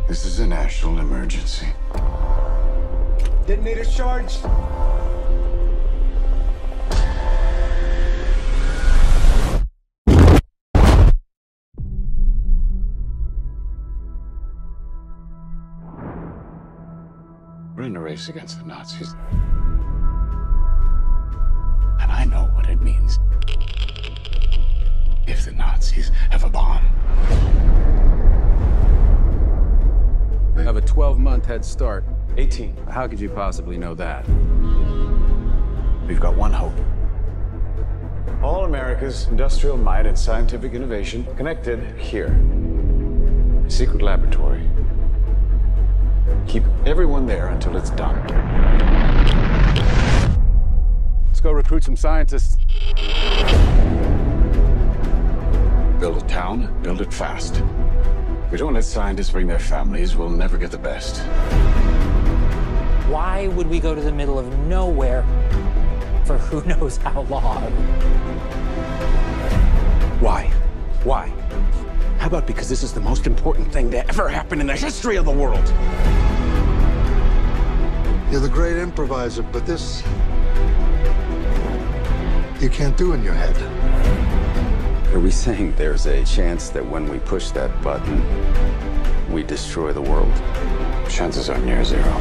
This is a national emergency. Detonator charged. We're in a race against the Nazis. And I know what it means if the Nazis have a bomb. We have a 12-month head start. 18. How could you possibly know that? We've got one hope. All America's industrial might and scientific innovation connected here. A secret laboratory. Keep everyone there until it's done. Let's go recruit some scientists. Build a town, build it fast. If we don't let scientists bring their families, we'll never get the best. Why would we go to the middle of nowhere for who knows how long? Why? Why? How about because this is the most important thing to ever happen in the history of the world? You're the great improviser, but this you can't do in your head. Are we saying there's a chance that when we push that button, we destroy the world? Chances are near zero.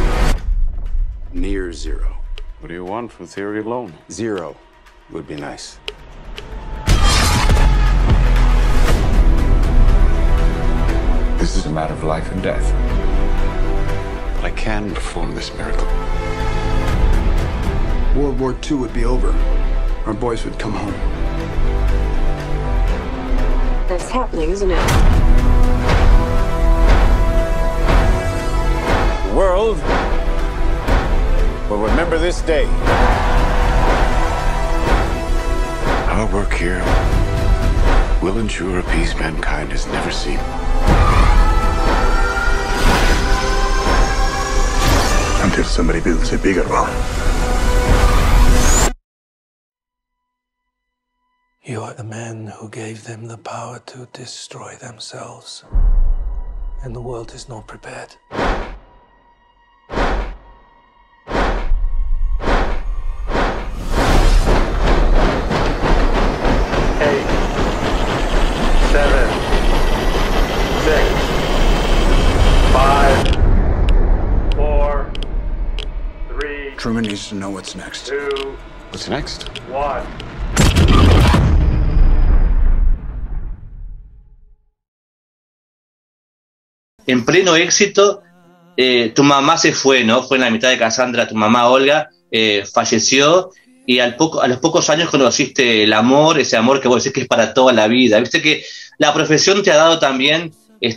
Near zero. What do you want for theory alone? Zero would be nice. This is a matter of life and death. But I can perform this miracle. World War II would be over. Our boys would come home. That's happening, isn't it? The world will remember this day. Our work here will ensure a peace mankind has never seen. Until somebody builds a bigger one. You are the man who gave them the power to destroy themselves. And the world is not prepared. 7, 6, 5, 4, 3. Truman needs to know what's next. 2, What's next? 1. En pleno éxito, tu mamá se fue, ¿no? Fue en la mitad de Cassandra, tu mamá Olga falleció y a los pocos años conociste el amor, ese amor que vos decís que es para toda la vida. Viste que la profesión te ha dado también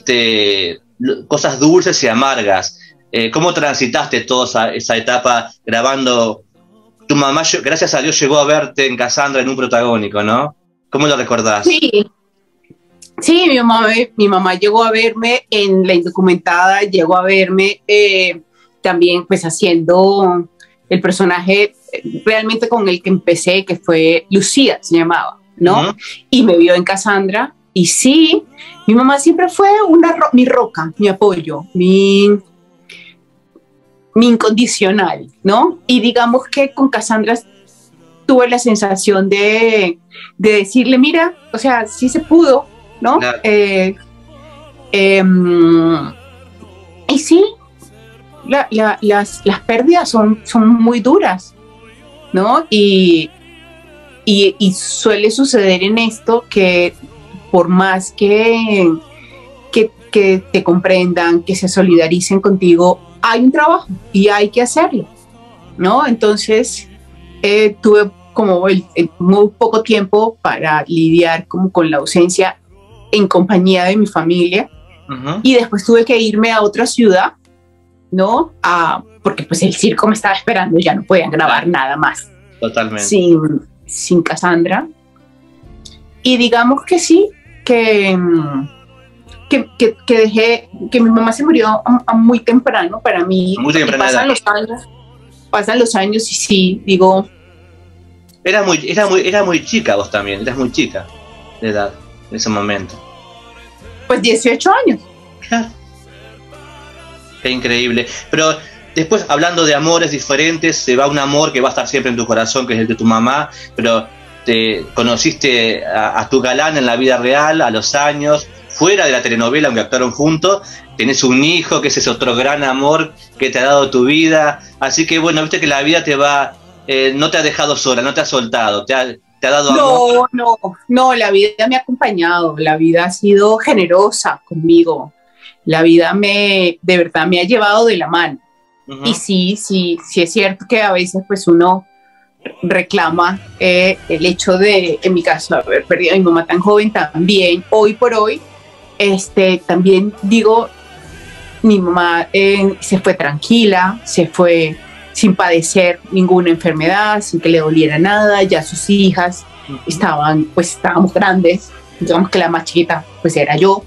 cosas dulces y amargas. ¿Cómo transitaste toda esa etapa grabando? Tu mamá, gracias a Dios, llegó a verte en Cassandra en un protagónico, ¿no? ¿Cómo lo recordás? Sí, mi mamá llegó a verme en La Indocumentada, llegó a verme también pues haciendo el personaje realmente con el que empecé, que fue Lucía, se llamaba, ¿no? Y me vio en Cassandra, y sí, mi mamá siempre fue mi roca, mi apoyo, mi incondicional, ¿no? Y digamos que con Cassandra tuve la sensación de decirle, mira, o sea, sí se pudo, ¿no? Claro. Y sí, las pérdidas son muy duras, ¿no? Y suele suceder en esto que por más que te comprendan, que se solidaricen contigo, hay un trabajo y hay que hacerlo, ¿no? Entonces tuve como muy poco tiempo para lidiar como con la ausencia en compañía de mi familia, y después tuve que irme a otra ciudad, ¿no? Porque pues el circo me estaba esperando, ya no podían grabar nada más. Totalmente. Sin Cassandra. Y digamos que sí, que dejé, que mi mamá se murió muy temprano para mí. Muy temprano. Pasan los años y sí, digo... Era muy chica vos también, eras muy chica de edad en ese momento. Pues 18 años. Claro. Qué increíble. Pero después, hablando de amores diferentes, se va un amor que va a estar siempre en tu corazón, que es el de tu mamá, pero te conociste a tu galán en la vida real a los años, fuera de la telenovela, aunque actuaron juntos. Tenés un hijo, que ese es otro gran amor que te ha dado tu vida. Así que bueno, viste que la vida te va, no te ha dejado sola, no te ha soltado, te ha dado amor. No, la vida me ha acompañado, la vida ha sido generosa conmigo, la vida de verdad me ha llevado de la mano. Y sí es cierto que a veces pues uno reclama el hecho de, en mi caso, haber perdido a mi mamá tan joven también. Hoy por hoy, también digo, mi mamá se fue tranquila, se fue sin padecer ninguna enfermedad, sin que le doliera nada. Ya sus hijas estábamos grandes, digamos que la más chiquita pues era yo.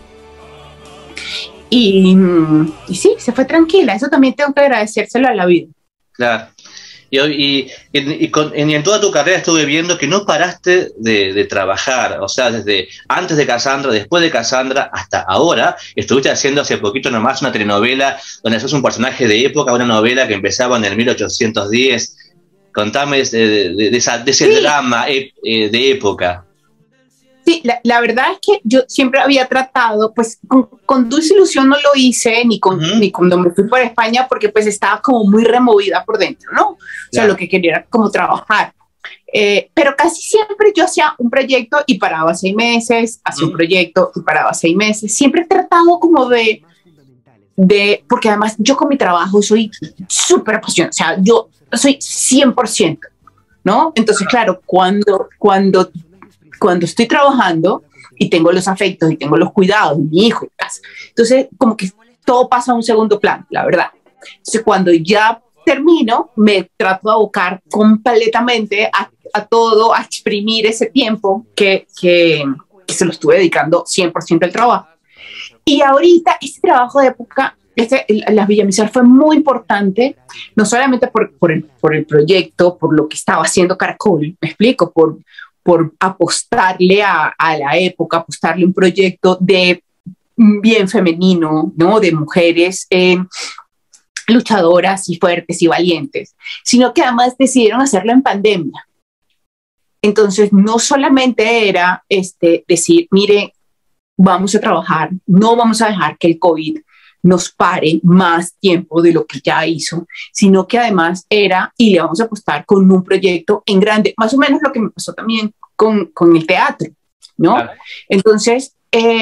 Y sí, se fue tranquila. Eso también tengo que agradecérselo a la vida. Claro. Y en toda tu carrera estuve viendo que no paraste de trabajar, o sea, desde antes de Cassandra, después de Cassandra, hasta ahora. Estuviste haciendo hace poquito nomás una telenovela donde sos un personaje de época, una novela que empezaba en el 1810. Contame de ese drama de época. Sí, la verdad es que yo siempre había tratado, pues con Dulce Ilusión no lo hice, ni cuando me fui por España, porque pues estaba como muy removida por dentro, ¿no? O sea, lo que quería era como trabajar. Pero casi siempre yo hacía un proyecto y paraba 6 meses, hacía un proyecto y paraba 6 meses. Siempre he tratado como porque además yo con mi trabajo soy súper apasionada, o sea, yo soy 100%, ¿no? Entonces, claro, cuando estoy trabajando y tengo los afectos y tengo los cuidados de mi hijo y casa, entonces como que todo pasa a un segundo plano, la verdad. Entonces cuando ya termino, me trato de abocar completamente a todo, a exprimir ese tiempo que se lo estuve dedicando 100% al trabajo. Y ahorita este trabajo de época, Las Villamizar, fue muy importante, no solamente por el proyecto, por lo que estaba haciendo Caracol, me explico, por apostarle a la época, apostarle un proyecto de bien femenino, ¿no? De mujeres luchadoras y fuertes y valientes, sino que además decidieron hacerlo en pandemia. Entonces, no solamente era decir, mire, vamos a trabajar, no vamos a dejar que el COVID nos pare más tiempo de lo que ya hizo, sino que además y le vamos a apostar con un proyecto en grande, más o menos lo que me pasó también con el teatro, ¿no? Claro. Entonces,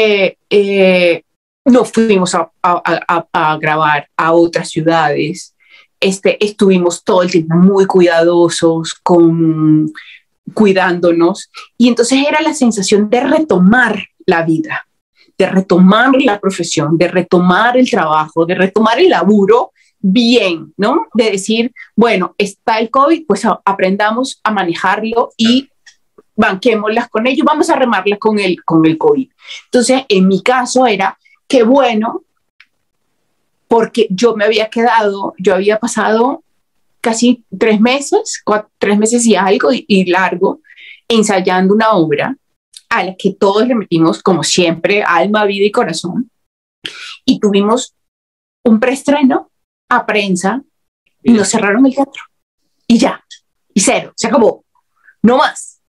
nos fuimos a grabar a otras ciudades, estuvimos todo el tiempo muy cuidadosos, cuidándonos, y entonces era la sensación de retomar la vida, de retomar la profesión, de retomar el trabajo, de retomar el laburo bien, ¿no? De decir, bueno, está el COVID, pues aprendamos a manejarlo y banquémoslas con ello, vamos a remarlas con el COVID. Entonces, en mi caso era, qué bueno, porque yo había pasado casi 3 meses, 3 meses y algo y largo, ensayando una obra a la que todos le metimos, como siempre, alma, vida y corazón. Y tuvimos un preestreno a prensa y nos cerraron el teatro. Y ya, y cero, se acabó, no más.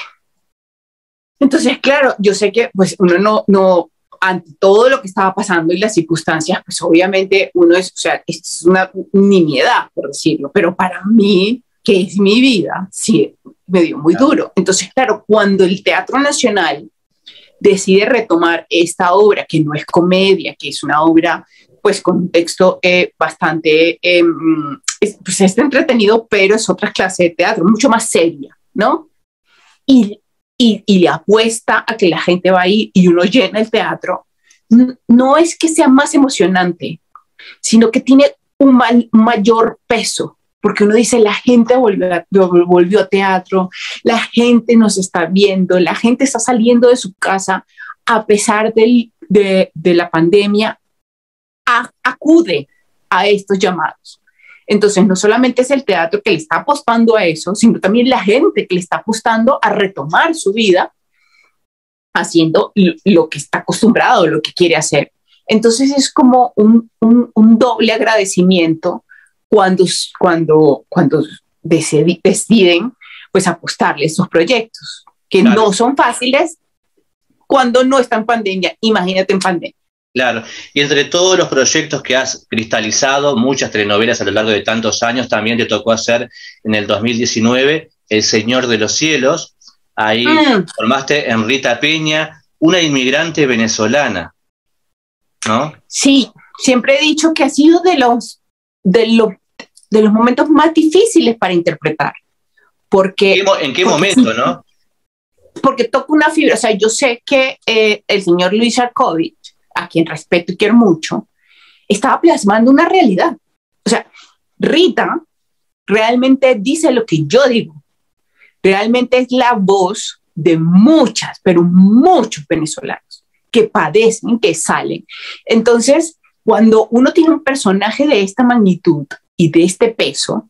Entonces, claro, yo sé que pues uno no, ante todo lo que estaba pasando y las circunstancias, pues obviamente es una nimiedad, por decirlo, pero para mí, que es mi vida, sí, me dio muy duro. Entonces, claro, cuando el Teatro Nacional decide retomar esta obra, que no es comedia, que es una obra pues con un texto bastante, pues es entretenido, pero es otra clase de teatro, mucho más seria, ¿no? Y le apuesta a que la gente va a ir y uno llena el teatro, no es que sea más emocionante, sino que tiene un mayor peso, porque uno dice, la gente volvió a teatro, la gente nos está viendo, la gente está saliendo de su casa a pesar de la pandemia, acude a estos llamados. Entonces, no solamente es el teatro que le está apostando a eso, sino también la gente que le está apostando a retomar su vida haciendo lo que está acostumbrado, lo que quiere hacer. Entonces es como un doble agradecimiento cuando deciden pues apostarle a estos proyectos, que claro, no son fáciles cuando no está en pandemia. Imagínate en pandemia. claro. Y entre todos los proyectos que has cristalizado, muchas telenovelas a lo largo de tantos años, también te tocó hacer en el 2019 El Señor de los Cielos. Ahí formaste en Rita Peña, una inmigrante venezolana, ¿no? Sí, siempre he dicho que ha sido de los momentos más difíciles para interpretar. Porque, ¿En qué momento, no? Porque toca una fibra. O sea, yo sé que el señor Luis Arkovich, a quien respeto y quiero mucho, estaba plasmando una realidad. O sea, Rita realmente dice lo que yo digo. Realmente es la voz de muchas, pero muchos venezolanos que padecen, que salen. Entonces, cuando uno tiene un personaje de esta magnitud y de este peso,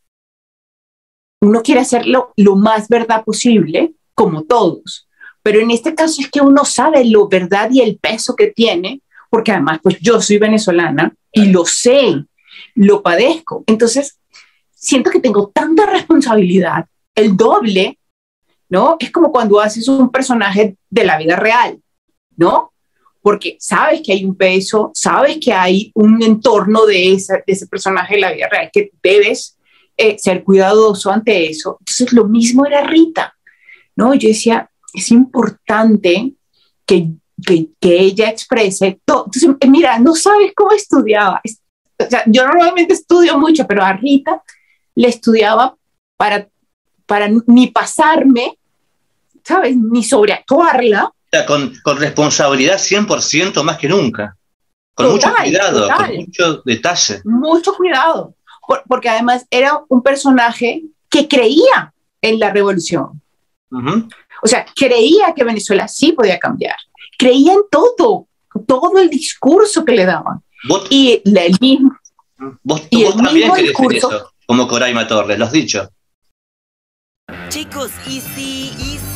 uno quiere hacerlo lo más verdad posible, como todos. Pero en este caso es que uno sabe lo verdad y el peso que tiene, porque además pues yo soy venezolana y lo sé, lo padezco. Entonces, siento que tengo tanta responsabilidad, el doble, ¿no? Es como cuando haces un personaje de la vida real, ¿no? Porque sabes que hay un peso, sabes que hay un entorno de ese personaje de la vida real, que debes ser cuidadoso ante eso. Entonces lo mismo era Rita, ¿no? Yo decía, es importante que ella exprese todo. Entonces, mira, no sabes cómo estudiaba. O sea, yo normalmente estudio mucho, pero a Rita le estudiaba para ni pasarme, ¿sabes? Ni sobreactuarla. O sea, con responsabilidad 100% más que nunca. Con mucho cuidado, con mucho detalle. Mucho cuidado. Porque además era un personaje que creía en la revolución. O sea, creía que Venezuela sí podía cambiar. Creía en todo el discurso que le daban. Y el mismo. Vos también querés discurso, eso, como Coraima Torres, lo has dicho. Chicos, ¿y si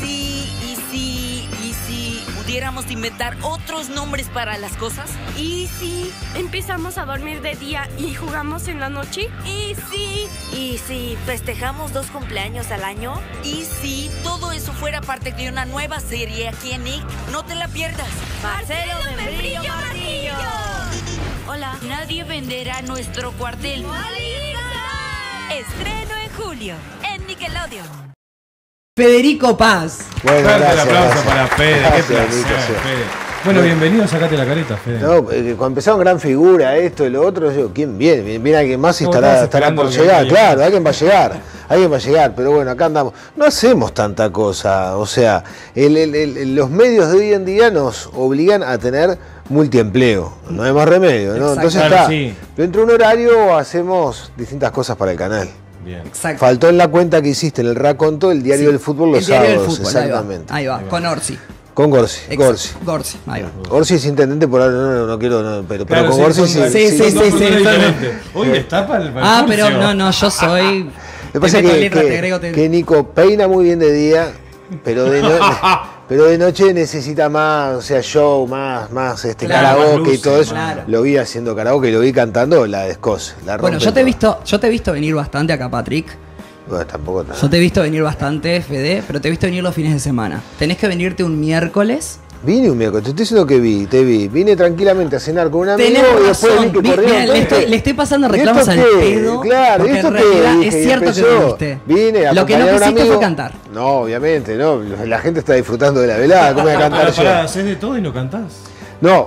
pudiéramos inventar otros nombres para las cosas? ¿Y si empezamos a dormir de día y jugamos en la noche? ¿Y si festejamos 2 cumpleaños al año? ¿Y si todo eso fuera parte de una nueva serie aquí en Nick? No te la pierdas. Marcelo Membrillo Martillo. Hola. Nadie venderá nuestro cuartel. Estreno en julio en Nickelodeon. Federico Paz. Bueno, gracias, el aplauso para Fede. Qué placer, Fede. Bueno, bienvenido, sacate la careta, Fede. No, cuando empezaron gran figura, esto y lo otro, yo, ¿quién viene? Viene alguien más y estará por llegar, claro, alguien va a llegar, pero bueno, acá andamos. No hacemos tanta cosa, o sea, los medios de hoy en día nos obligan a tener multiempleo, no hay más remedio, ¿no? Entonces está, dentro de un horario hacemos distintas cosas para el canal. Bien. Exacto. Faltó en la cuenta que hiciste en el raconto el diario del fútbol los sábados, exactamente. Ahí va, con Orsi. Con Gorsi. Gorsi, ahí va. Gorsi es intendente por ahora, no quiero, pero claro, con Gorsi sí. Sí. Hoy está para el pero no, yo soy. Me pasa que Nico peina muy bien de día, pero de noche necesita más, o sea, show, más karaoke y todo eso. Claro. Lo vi haciendo karaoke y lo vi cantando la descoce. Bueno, yo te he visto venir bastante acá, Patrick. Bueno, tampoco tanto. Yo te he visto venir bastante, Fede, pero te he visto venir los fines de semana. Tenés que venirte un miércoles. Vine un miércoles, te estoy diciendo que te vi. Vine tranquilamente a cenar con un amigo y después vi que corrió. Le estoy pasando reclamos al pedo. Claro, porque en realidad es cierto que viniste. Vine a lo que no quisiste fue cantar. No, obviamente, no. La gente está disfrutando de la velada. ¿Cómo voy a cantar yo? ¿Haces de todo y no cantás? No,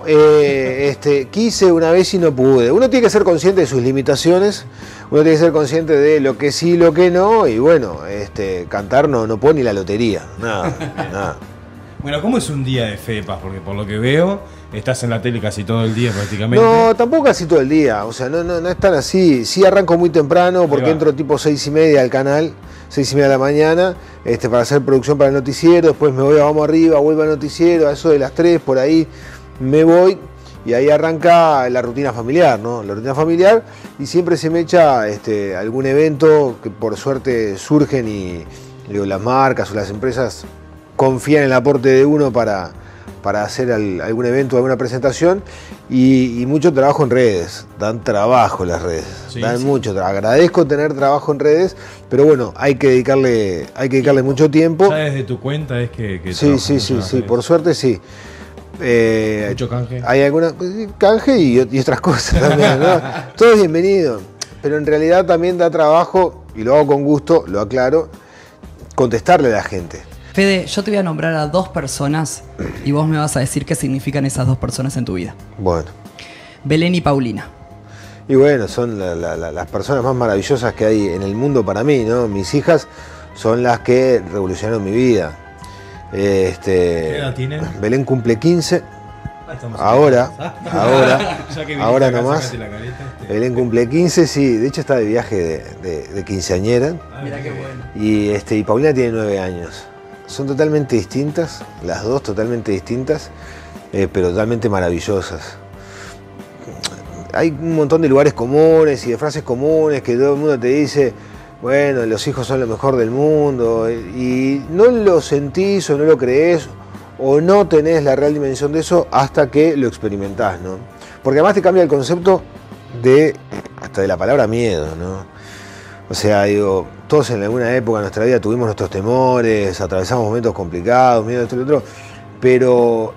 quise una vez y no pude. Uno tiene que ser consciente de sus limitaciones, uno tiene que ser consciente de lo que sí, lo que no, y bueno, cantar no puedo ni la lotería, nada. Bueno, ¿cómo es un día de FEPAS? Porque por lo que veo, estás en la tele casi todo el día prácticamente. No, tampoco casi todo el día, o sea, no es tan así. Sí arranco muy temprano porque entro tipo 6:30 al canal, 6:30 de la mañana, para hacer producción para el noticiero, después me voy a Vamos Arriba, vuelvo al noticiero, a eso de las 3, por ahí me voy y ahí arranca la rutina familiar, ¿no? La rutina familiar y siempre se me echa algún evento que por suerte surgen y las marcas o las empresas confían en el aporte de uno para hacer algún evento, alguna presentación, y mucho trabajo en redes. Dan trabajo las redes, mucho trabajo. Agradezco tener trabajo en redes, pero bueno, hay que dedicarle mucho tiempo. Ya desde tu cuenta es que sí, por suerte sí. Mucho canje. Hay alguna canje y otras cosas también, ¿no? Todo es bienvenido, pero en realidad también da trabajo, y lo hago con gusto, lo aclaro, contestarle a la gente. Fede, yo te voy a nombrar a 2 personas y vos me vas a decir qué significan esas 2 personas en tu vida. Bueno. Belén y Paulina. Y bueno, son las personas más maravillosas que hay en el mundo para mí, ¿no? Mis hijas son las que revolucionaron mi vida. ¿Qué edad tienen? Belén cumple 15. Ahora nomás. Belén cumple 15, sí. De hecho está de viaje de quinceañera. Mira qué bueno. Y Paulina tiene 9 años. Son totalmente distintas, las dos totalmente distintas, pero totalmente maravillosas. Hay un montón de lugares comunes y de frases comunes que todo el mundo te dice, bueno, los hijos son lo mejor del mundo, y no lo sentís o no lo creés o no tenés la real dimensión de eso hasta que lo experimentás, ¿no? Porque además te cambia el concepto hasta de la palabra miedo, ¿no? O sea, digo, todos en alguna época de nuestra vida tuvimos nuestros temores, atravesamos momentos complicados, miedo, esto y lo otro, pero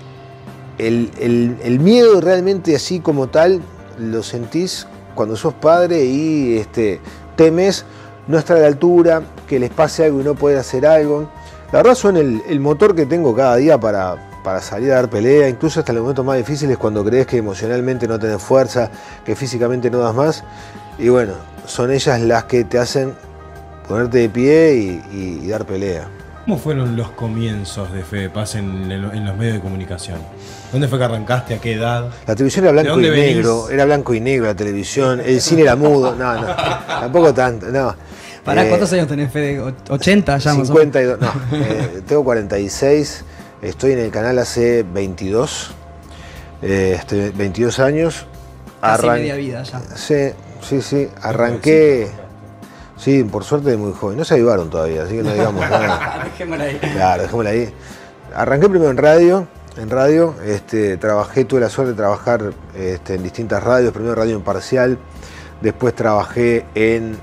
el miedo realmente así como tal lo sentís cuando sos padre y temes no estar a la altura, que les pase algo y no poder hacer algo. La verdad son el motor que tengo cada día para salir a dar pelea, incluso hasta en los momentos más difíciles, cuando crees que emocionalmente no tenés fuerza, que físicamente no das más. Y bueno, son ellas las que te hacen ponerte de pie y dar pelea. ¿Cómo fueron los comienzos de Fede Paz en los medios de comunicación? ¿Dónde fue que arrancaste? ¿A qué edad? La televisión era blanco y negro, era blanco y negro la televisión, el cine era mudo, no, tampoco tanto, no. ¿Para cuántos años tenés, Fede? ¿80 ya? 52, no, tengo 46, estoy en el canal hace 22, estoy 22 años. Casi media vida ya. Sí, arranqué, sí, por suerte de muy joven, no se avivaron todavía, así que no digamos nada. Dejémosla ahí. Claro, dejémosla ahí. Arranqué primero en radio, tuve la suerte de trabajar en distintas radios, primero Radio Imparcial, después trabajé en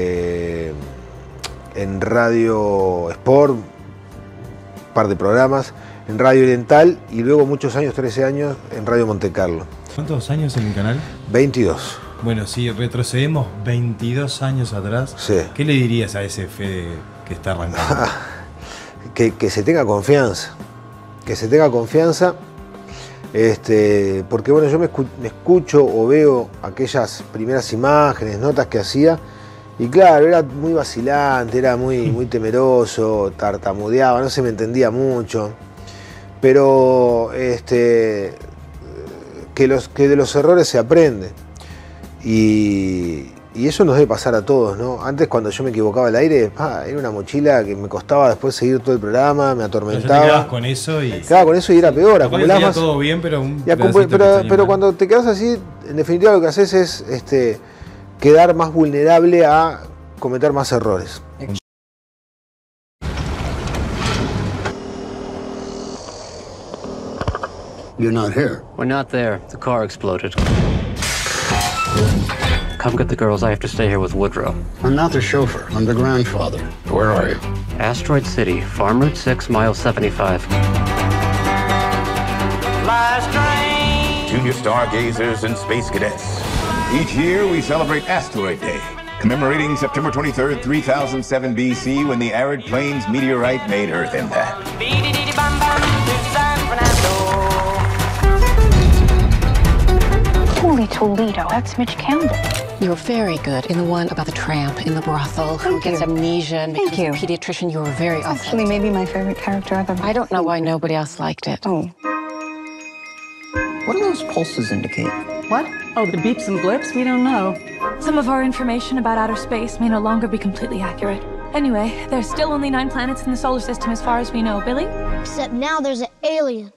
Radio Sport, un par de programas, en Radio Oriental y luego muchos años, 13 años, en Radio Monte Carlo. ¿Cuántos años en el canal? 22. Bueno, si retrocedemos 22 años atrás, ¿qué le dirías a ese Fede que está arrancando? que se tenga confianza, porque bueno, yo me escucho o veo aquellas primeras imágenes, notas que hacía, y claro, era muy vacilante, era muy temeroso, tartamudeaba, no se me entendía mucho, pero que de los errores se aprende, y eso nos debe pasar a todos, ¿no? Antes, cuando yo me equivocaba al aire, era una mochila que me costaba después seguir todo el programa, me atormentaba. Te quedabas con eso y... Quedaba con eso y era peor. Acumulabas más... todo bien, pero pero cuando te quedas así, en definitiva lo que haces es quedar más vulnerable a cometer más errores. You're not here. We're not there. The car exploded. Come get the girls. I have to stay here with Woodrow. I'm not the chauffeur. I'm the grandfather. Where are you? Asteroid City, Farm Route 6, mile 75. Junior stargazers and space cadets. Each year we celebrate Asteroid Day, commemorating September 23rd, 3007 BC, when the arid plains meteorite made Earth impact. Holy Toledo, that's Mitch Campbell. You were very good in the one about the tramp in the brothel who gets amnesia and becomes a pediatrician. You were very awesome. Actually, maybe my favorite character ever. I don't know why nobody else liked it. Oh. What do those pulses indicate? What? Oh, the beeps and blips? We don't know. Some of our information about outer space may no longer be completely accurate. Anyway, there's still only 9 planets in the solar system as far as we know. Billy? Except now there's an alien.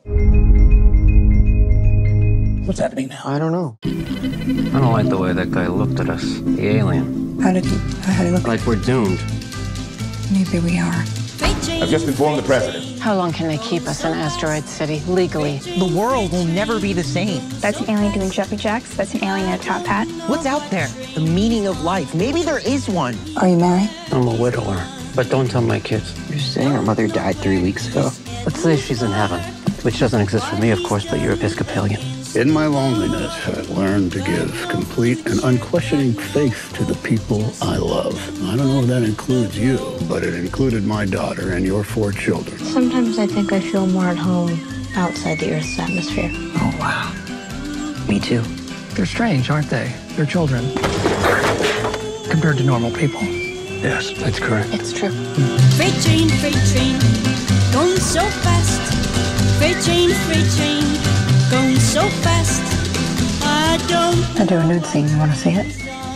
What's happening now? I don't know. I don't like the way that guy looked at us. The alien. How did he look? Like we're doomed. Maybe we are. I've just informed the president. How long can they keep us in Asteroid City legally? The world will never be the same. That's an alien doing jumping jacks. That's an alien in a top hat. What's out there? The meaning of life. Maybe there is one. Are you married? I'm a widower, but don't tell my kids. You're saying her mother died 3 weeks ago? Let's say she's in heaven, which doesn't exist for me, of course, but you're Episcopalian. In my loneliness, I learned to give complete and unquestioning faith to the people I love. I don't know if that includes you, but it included my daughter and your 4 children. Sometimes I think I feel more at home outside the Earth's atmosphere. Oh, wow. Me too. They're strange, aren't they? They're children. Compared to normal people. Yes, that's correct. It's true. Freight train, going so fast. Freight train, going so fast. I do a nude scene. You want to see it?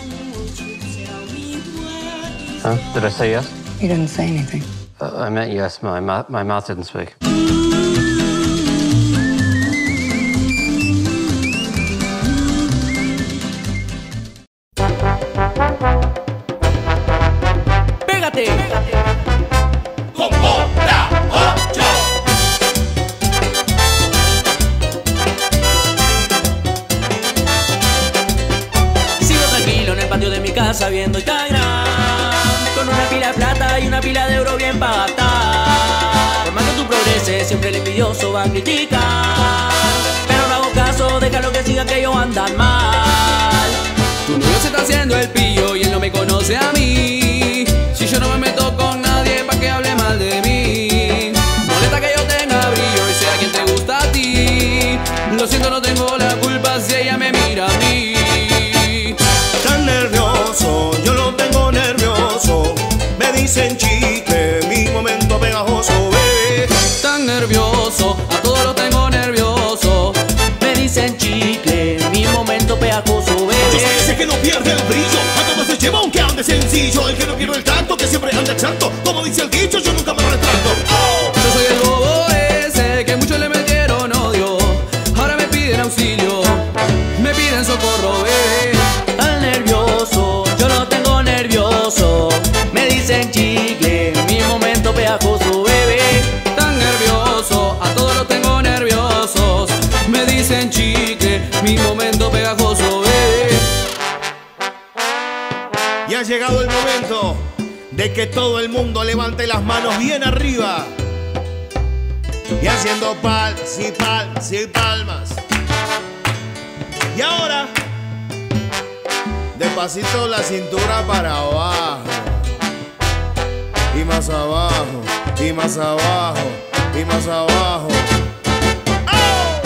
Huh? Did I say yes? You didn't say anything. I meant yes. My mouth didn't speak. Pégate. De mi casa viendo Instagram, con una pila de plata y una pila de oro bien para gastar. Por más que tú progreses, siempre el envidioso va a criticar, pero no hago caso, déjalo que siga que ellos andan mal. Tu novio se está haciendo el pillo y él no me conoce a mí. Si yo no me meto con nadie, pa' que hable mal de mí. Molesta que yo tenga brillo y sea quien te gusta a ti. Lo siento, no tengo la culpa si ella me mira a mí. Yo lo tengo nervioso. Me dicen chicle, mi momento pegajoso, bebé. Tan nervioso, a todos lo tengo nervioso. Me dicen chicle, mi momento pegajoso, bebé. Yo soy ese que no pierde el brillo, a todos se lleva aunque ande sencillo. El que no pierde el tacto, que siempre anda exacto. Como dice el dicho, yo nunca me retracto. ¡Oh! Yo soy el bobo ese que muchos le metieron odio. Ahora me piden auxilio, me piden socorro, bebé. Tan nervioso, yo lo tengo nervioso. Me dicen chicle, mi momento pegajoso, bebé. Tan nervioso, a todos los tengo nerviosos. Me dicen chicle, mi momento pegajoso, bebé. Y ha llegado el momento de que todo el mundo levante las manos bien arriba. Y haciendo palmas y palmas y palmas. Y ahora despacito la cintura para abajo. Y más abajo, y más abajo, y más abajo. ¡Oh!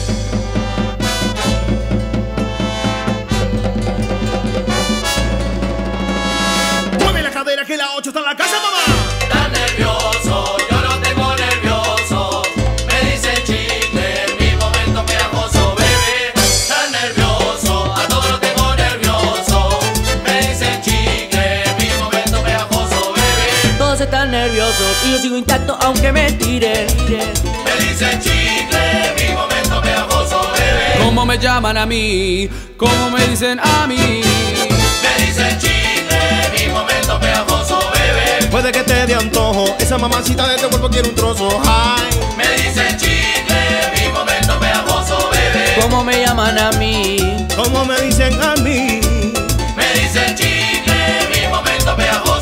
Mueve la cadera que la 8 está en la casa, mamá. Tan nervioso, yo lo tengo nervioso. Me dicen chicle, mi momento pegajoso, bebé. Tan nervioso, a todos lo tengo nervioso. Me dicen chicle, mi momento pegajoso, bebé. Todos están nerviosos y yo sigo intacto aunque me tiren. Me dicen chicle, mi momento pegajoso, bebé. ¿Cómo me llaman a mí? ¿Cómo me dicen a mí? Me dicen chicle, mi momento pegajoso, bebé. Puede que te dé antojo, esa mamacita de tu cuerpo quiere un trozo. Ay. Me dicen chicle, mi momento pegajoso, bebé. ¿Cómo me llaman a mí? ¿Cómo me dicen a mí? Me dicen chicle, mi momento pegajoso.